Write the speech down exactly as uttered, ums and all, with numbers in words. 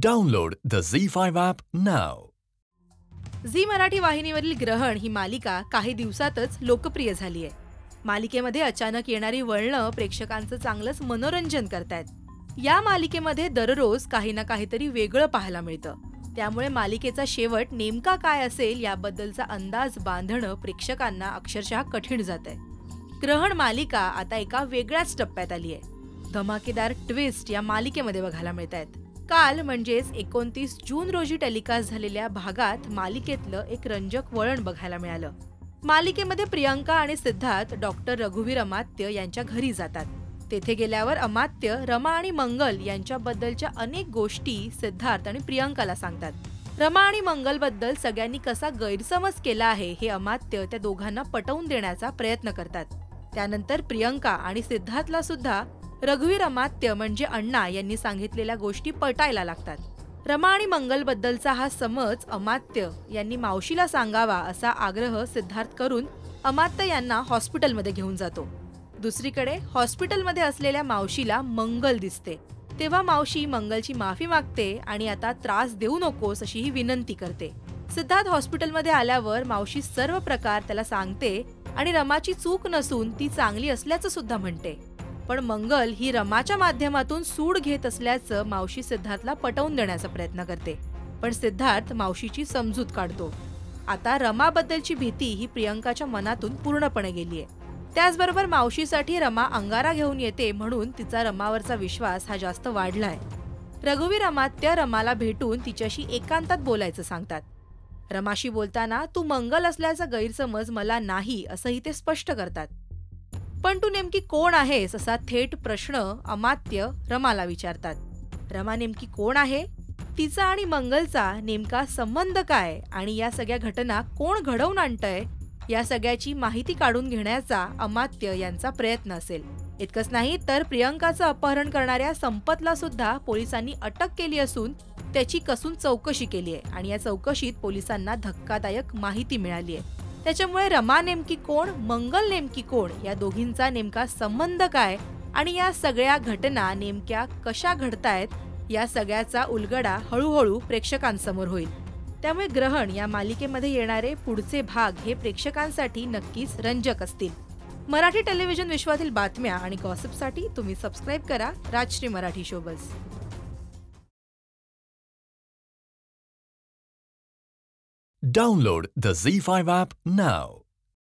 Download the Zee five app now. Zee Marathi वाहिनीवरील ग्रहण ही मालिका काही दिवसातच लोकप्रिय झाली आहे. मालिकेमध्ये अचानक येणारी वळणं प्रेक्षकांचं चांगलंच मनोरंजन करतायत. या मालिकेमध्ये दररोज काही ना काहीतरी वेगळं पाहायला मिळतं. त्यामुळे मालिकेचा शेवट नेमका काय असेल याबद्दलचा अंदाज बांधणं प्रेक्षकांना अक्षरशः कठीण जातंय. ग्रहण मालिका आता एका वेगळ्याच टप्प्यात आली आहे. धमाकेदार ट्विस्ट या मालिकेमध्ये बघायला मिळतायत. काल म्हणजेच एकोणतीस जून रोजी टेलिकास्ट झालेल्या भागात मालिकेतलं एक रंजक वळण बघायला मिळालं. मालिकेमध्ये प्रियंका आणि सिद्धार्थ डॉक्टर रघुवीर अमात्य यांच्या घरी जातात. तेथे गेल्यावर अमात्य रमा आणि मंगल यांच्याबद्दलच्या अनेक गोष्टी सिद्धार्थ आणि प्रियंकाला सांगतात. रमा आणि मंगल बद्दल सगळ्यांनी कसा गैरसमज केला आहे हे अमात्य त्या दोघांना पटवून देण्याचा प्रयत्न करतात. त्यानंतर प्रियंका आणि सिद्धार्थला सुद्धा रघुवीर अमात्य म्हणजे अण्णा यांनी सांगितलेल्या गोष्टी पटायला लागतात. रमा आणि मंगल बद्दलचा हा समज अमात्य यांनी मावशीला सांगावा असा आग्रह सिद्धार्थ करून अमात्य यांना हॉस्पिटलमध्ये घेऊन जातो. दुसरीकडे हॉस्पिटलमध्ये असलेल्या मावशीला मंगल दिसते. तेव्हा मावशी मंगलची माफी मागते आणि आता त्रास देऊ नकोस अशी ही विनंती करते. सिद्धार्थ हॉस्पिटलमध्ये आल्यावर मावशी सर्व प्रकार त्याला सांगते आणि रमाची चूक नसून ती चांगली असल्याचं सुद्धा म्हणते. पण मंगल ही रमाच्या माध्यमातून सूड घेत असल्याचं मावशी सिद्धार्थला पटवून देण्याचा प्रयत्न करते. पण सिद्धार्थ मावशीची समजूत काढतो. आता रमाबद्दलची भीती ही प्रियंकाच्या मनातून पूर्णपणे गेलीये. त्याचबरोबर मावशीसाठी रमा अंगारा घेऊन येते म्हणून तिचा रमावरचा विश्वास हा जास्त वाढलाय. रघुवीर अमात्य रमाला भेटून तिच्याशी एकांतात बोलायचं सांगतात. रमाशी बोलताना तू मंगल असल्याचा गैरसमज मला नाही असंही ते स्पष्ट करतात. पण तू नेमकी कोण आहेस असा थेट प्रश्न अमात्य रमाला विचारतात. रमा नेमकी कोण आहे, तिचा आणि मंगलचा नेमका संबंध काय आणि या सगळ्या घटना कोण घडवून आणतंय या सगळ्याची माहिती काढून घेण्याचा अमात्य यांचा प्रयत्न असेल. इतकंच नाही तर प्रियंकाचं अपहरण करणाऱ्या संपतला सुद्धा पोलिसांनी अटक केली असून त्याची कसून चौकशी केली आहे आणि या चौकशीत पोलिसांना धक्कादायक माहिती मिळाली आहे. त्याच्यामुळे रमा नेमकी कोण, मंगल नेमकी कोण, या दोघींचा नेमका संबंध काय आणि या सगळ्या घटना नेमक्या कशा घडतायत या सगळ्याचा उलगडा हळूहळू प्रेक्षकांसमोर होईल. त्यामुळे ग्रहण या मालिकेमध्ये येणारे पुढचे भाग हे प्रेक्षकांसाठी नक्कीच रंजक असतील. मराठी टेलिव्हिजन विश्वातील बातम्या आणि गॉसिपसाठी तुम्ही सबस्क्राईब करा Rajshri Marathi showbiz. Download the Zee five app now.